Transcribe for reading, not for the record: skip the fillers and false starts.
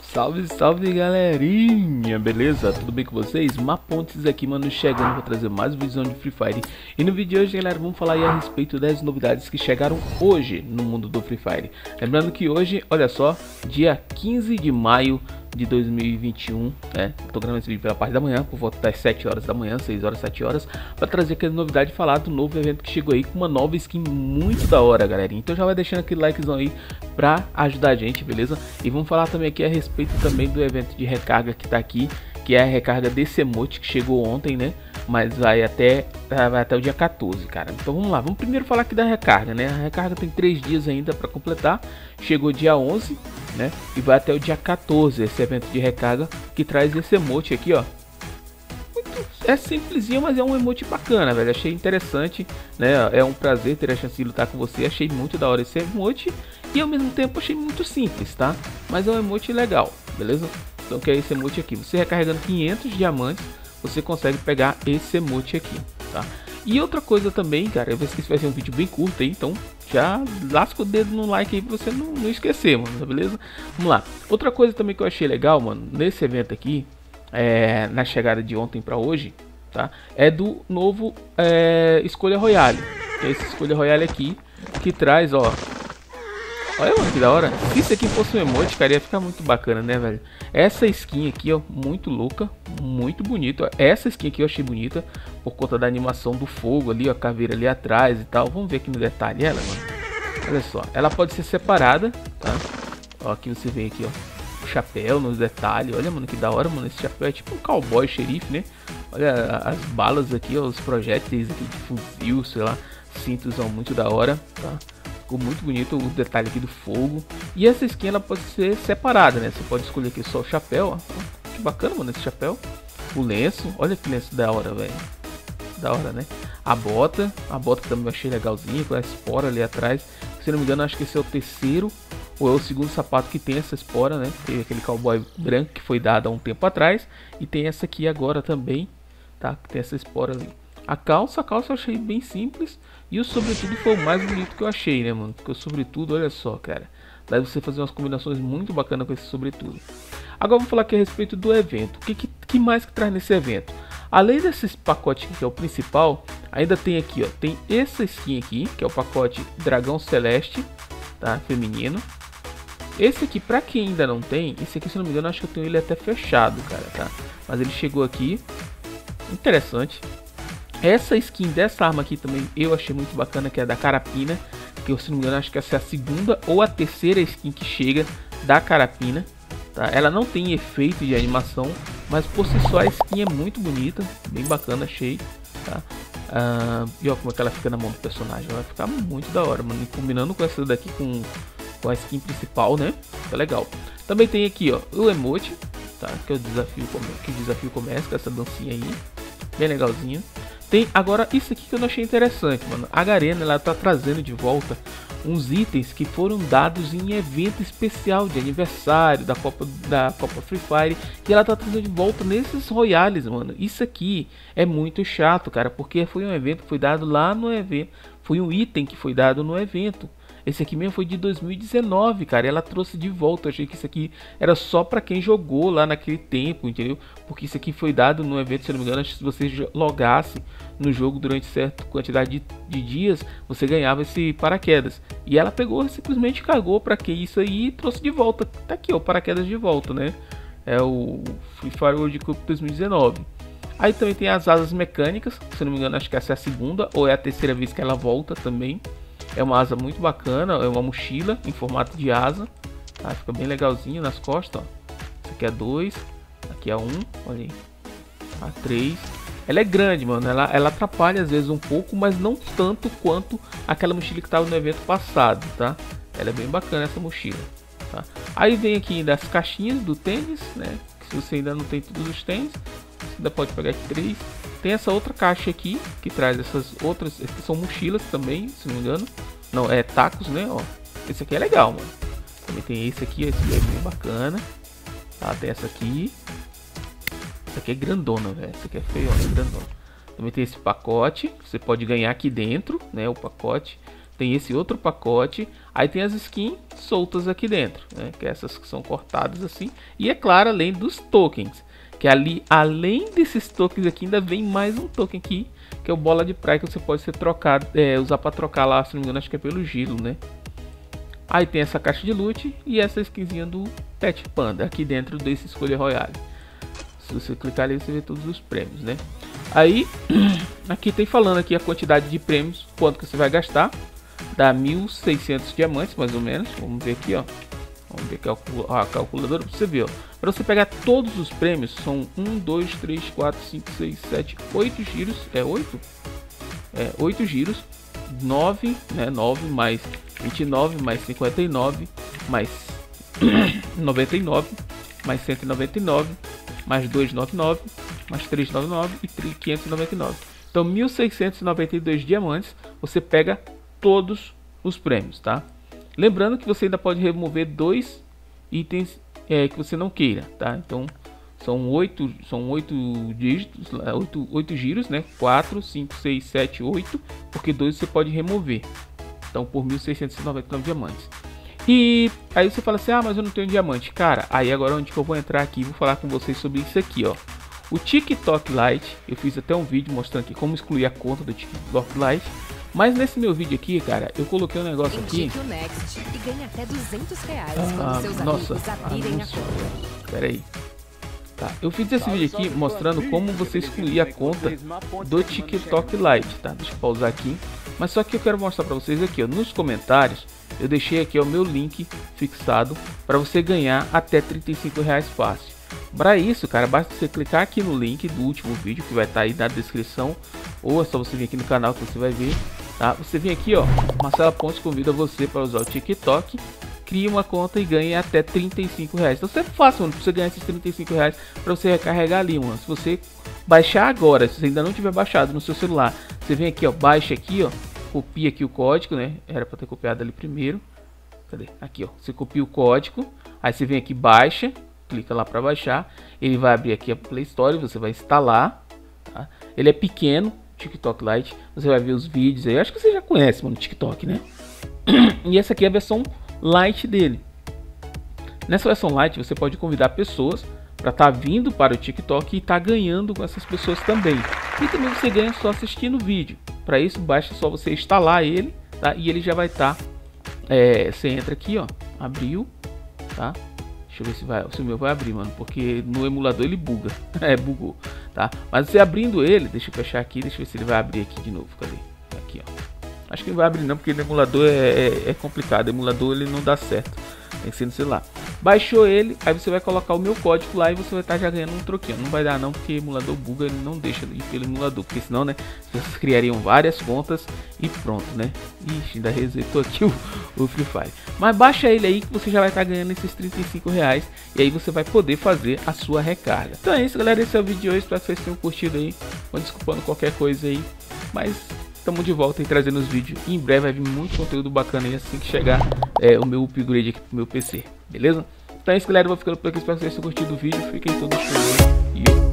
Salve, salve galerinha, beleza? Tudo bem com vocês? Mapontes aqui, mano, chegando para trazer mais um vídeo de Free Fire. E no vídeo de hoje, galera, vamos falar aí a respeito das novidades que chegaram hoje no mundo do Free Fire. Lembrando que hoje, olha só, dia 15 de maio de 2021, né? Tô gravando esse vídeo pela parte da manhã, por volta das 7 horas da manhã, 6 horas, 7 horas, para trazer aquela novidade e falar do novo evento que chegou aí com uma nova skin muito da hora, galerinha. Então já vai deixando aquele likezão aí pra ajudar a gente, beleza? E vamos falar também aqui a respeito também do evento de recarga que tá aqui, que é a recarga desse emote que chegou ontem, né? Mas vai até o dia 14, cara. Então vamos lá, vamos primeiro falar aqui da recarga, né? A recarga tem 3 dias ainda para completar. Chegou dia 11, né? E vai até o dia 14 esse evento de recarga que traz esse emote aqui, ó. É simplesinho, mas é um emote bacana, velho. Achei interessante, né? É um prazer ter a chance de lutar com você. Achei muito da hora esse emote e ao mesmo tempo achei muito simples, tá? Mas é um emote legal, beleza? Então que é esse emote aqui. Você recarregando 500 diamantes, você consegue pegar esse emote aqui, tá? E outra coisa também, cara, eu vou esquecer, vai ser um vídeo bem curto aí, então já lasca o dedo no like aí pra você não esquecer, mano, beleza? Vamos lá. Outra coisa também que eu achei legal, mano, nesse evento aqui, na chegada de ontem pra hoje, tá? É do novo Escolha Royale. Esse Escolha Royale aqui, que traz, ó. Olha, mano, que da hora. Se isso aqui fosse um emote, cara, ia ficar muito bacana, né, velho? Essa skin aqui, ó, muito louca, muito bonita. Essa skin aqui eu achei bonita por conta da animação do fogo ali, ó, a caveira ali atrás e tal. Vamos ver aqui no detalhe ela, mano. Olha só, ela pode ser separada, tá? Ó, aqui você vê aqui, ó, o chapéu nos detalhes. Olha, mano, que da hora, mano. Esse chapéu é tipo um cowboy xerife, né? Olha as balas aqui, ó, os projéteis aqui de fuzil, sei lá. Cintos são muito da hora, tá? Ficou muito bonito o detalhe aqui do fogo. E essa skin ela pode ser separada, né? Você pode escolher aqui só o chapéu, ó. Que bacana, mano, esse chapéu. O lenço, olha que lenço da hora, velho. Da hora, né? A bota também eu achei legalzinha, com a espora ali atrás. Se não me engano, acho que esse é o terceiro ou é o segundo sapato que tem essa espora, né? Teve aquele cowboy branco que foi dado há um tempo atrás. E tem essa aqui agora também, tá? Que tem essa espora ali. A calça eu achei bem simples. E o sobretudo foi o mais bonito que eu achei, né, mano? Porque o sobretudo, olha só, cara. Dá pra você fazer umas combinações muito bacanas com esse sobretudo. Agora vamos falar aqui a respeito do evento. O que mais que traz nesse evento? Além desses pacotes que é o principal, ainda tem aqui, ó. Tem essa skin aqui, que é o pacote Dragão Celeste, tá? Feminino. Esse aqui, pra quem ainda não tem, esse aqui, se não me engano, acho que eu tenho ele até fechado, cara, tá? Mas ele chegou aqui. Interessante. Essa skin dessa arma aqui também eu achei muito bacana, que é da Carapina, que eu, se não me engano, acho que essa é a segunda ou a terceira skin que chega da Carapina, tá? Ela não tem efeito de animação, mas por si só a skin é muito bonita, bem bacana, achei, tá? E ó como é que ela fica na mão do personagem, vai ficar muito da hora, mano, e combinando com essa daqui com a skin principal, né? Fica legal. Também tem aqui, ó, o emote, tá? Que é o desafio começa com essa dancinha aí, bem legalzinho. Tem agora isso aqui que eu não achei interessante, mano. A Garena, ela tá trazendo de volta uns itens que foram dados em evento especial de aniversário da Copa Free Fire, e ela tá trazendo de volta nesses royales, mano. Isso aqui é muito chato, cara, porque foi um evento que foi dado lá no evento, foi um item que foi dado no evento. Esse aqui mesmo foi de 2019, cara. Ela trouxe de volta. Eu achei que isso aqui era só pra quem jogou lá naquele tempo, entendeu? Porque isso aqui foi dado no evento, se não me engano, se você logasse no jogo durante certa quantidade de dias, você ganhava esse paraquedas. E ela pegou, simplesmente cagou pra que isso aí e trouxe de volta. Tá aqui, ó, o paraquedas de volta, né? É o Free Fire World Cup 2019. Aí também tem as asas mecânicas, se não me engano, acho que essa é a segunda ou é a terceira vez que ela volta também. É uma asa muito bacana, é uma mochila em formato de asa, tá? Fica bem legalzinho nas costas, ó. Esse aqui é 2, aqui é 1, olha aí, a 3. Ela é grande, mano, ela atrapalha às vezes um pouco, mas não tanto quanto aquela mochila que estava no evento passado, tá? Ela é bem bacana essa mochila, tá? Aí vem aqui ainda as caixinhas do tênis, né? Que se você ainda não tem todos os tênis, você ainda pode pegar aqui 3. Tem essa outra caixa aqui, que traz essas outras, que são mochilas também, se não me engano. Não, é tacos, né, ó. Esse aqui é legal, mano. Também tem esse aqui, esse aqui é bem bacana. Tá, tem essa aqui. Essa aqui é grandona, velho. Essa aqui é feio, ó, é grandona. Também tem esse pacote, você pode ganhar aqui dentro, né, o pacote. tem esse outro pacote, aí tem as skins soltas aqui dentro, né? Que é essas que são cortadas assim, e é claro, além dos tokens, que ali, além desses tokens aqui, ainda vem mais um token aqui, que é o bola de praia, que você pode ser trocado, usar para trocar lá, se não me engano, acho que é pelo gelo, né? Aí tem essa caixa de loot e essa skinzinha do Pet Panda aqui dentro desse Escolha Royale. Se você clicar ali, você vê todos os prêmios, né? Aí, aqui tem falando aqui a quantidade de prêmios, quanto que você vai gastar. Dá 1.600 diamantes, mais ou menos. Vamos ver aqui, ó. Vamos ver a calculadora pra você ver, ó. Para você pegar todos os prêmios, são 1, 2, 3, 4, 5, 6, 7, 8 giros. É 8? É 8 giros. 9, né? 9 mais 29, mais 59, mais 99, mais 199, mais 299, mais 399 e 599. Então 1.692 diamantes, você pega todos os prêmios, tá? Lembrando que você ainda pode remover 2 itens que você não queira, tá? Então são 8 dígitos, 8 giros, né? 4, 5, 6, 7, 8, porque 2 você pode remover. Então por 1.699 diamantes. E aí você fala assim, ah, mas eu não tenho diamante. Cara, aí agora onde que eu vou entrar aqui, vou falar com vocês sobre isso aqui, ó. O TikTok Lite, eu fiz até um vídeo mostrando aqui como excluir a conta do TikTok Lite. Mas nesse meu vídeo aqui, cara, eu coloquei um negócio aqui. O Next e ganha até R$200 quando seus amigos abrirem a conta. Pera aí. Tá, eu fiz esse vídeo aqui mostrando como você excluir a conta do TikTok Lite, tá? Deixa eu pausar aqui. Mas só que eu quero mostrar para vocês aqui, ó, nos comentários, eu deixei aqui o meu link fixado para você ganhar até R$35 fácil. Para isso, cara, basta você clicar aqui no link do último vídeo que vai estar aí na descrição, ou é só você vir aqui no canal que você vai ver, tá? Você vem aqui, ó, Marcela Pontes convida você para usar o TikTok, cria uma conta e ganha até R$35. Então é fácil, mano, pra você ganhar esses R$35 para você recarregar ali, mano. Se você baixar agora, se você ainda não tiver baixado no seu celular, você vem aqui, ó, baixa aqui, ó, copia aqui o código, né? Era para ter copiado ali primeiro. Cadê? Aqui, ó. Você copia o código, aí você vem aqui, baixa, clica lá para baixar. Ele vai abrir aqui a Play Store, você vai instalar, tá? Ele é pequeno, TikTok Lite. Você vai ver os vídeos aí. Acho que você já conhece, mano, o TikTok, né? E essa aqui é a versão Lite dele. Nessa versão Lite você pode convidar pessoas para estar vindo para o TikTok e estar ganhando com essas pessoas também. E também você ganha só assistindo o vídeo. Para isso basta só você instalar ele, tá? E ele já vai estar. Você entra aqui, ó, abriu, tá? Deixa eu ver se o meu vai abrir, mano, porque no emulador ele buga. Bugou, tá? Mas você abrindo ele, deixa eu fechar aqui, deixa eu ver se ele vai abrir aqui de novo. Cadê? Aqui, ó. Acho que não vai abrir não, porque no emulador é complicado. O emulador ele não dá certo. Tem que ser no celular. Baixou ele, aí você vai colocar o meu código lá e você vai estar já ganhando um troquinho. Não vai dar não, porque o emulador buga, ele não deixa ir pelo emulador. Porque senão, né, vocês criariam várias contas e pronto, né? Ixi, ainda resetou aqui o Free Fire. Mas baixa ele aí que você já vai estar ganhando esses R$35. E aí você vai poder fazer a sua recarga. Então é isso, galera. Esse é o vídeo de hoje. Espero que vocês tenham curtido aí. Vou desculpando qualquer coisa aí. Mas estamos de volta e trazendo os vídeos. E em breve vai vir muito conteúdo bacana aí assim que chegar o meu upgrade aqui pro meu PC. Beleza? Então é isso, galera. Eu vou ficando por aqui. Espero que vocês tenham curtido o vídeo. Fiquem todos com Deus. E eu